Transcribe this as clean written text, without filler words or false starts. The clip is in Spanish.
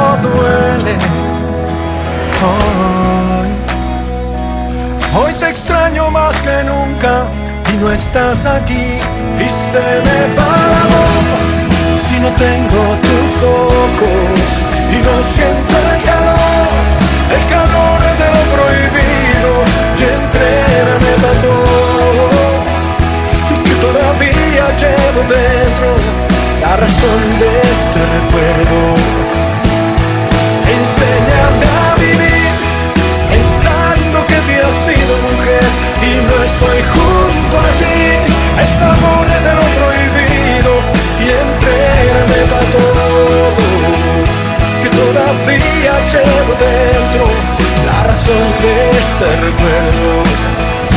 duele. Hoy te extraño más que nunca y no estás aquí, y se me va la voz si no tengo tus ojos y no siento el calor de lo prohibido, y entrega me mató, y que todavía llevo dentro la razón de este recuerdo. Enséñame a vivir pensando que te has sido mujer y no estoy junto a ti, el sabor de lo prohibido, y entrégame para todo, que todavía llevo dentro la razón de este recuerdo.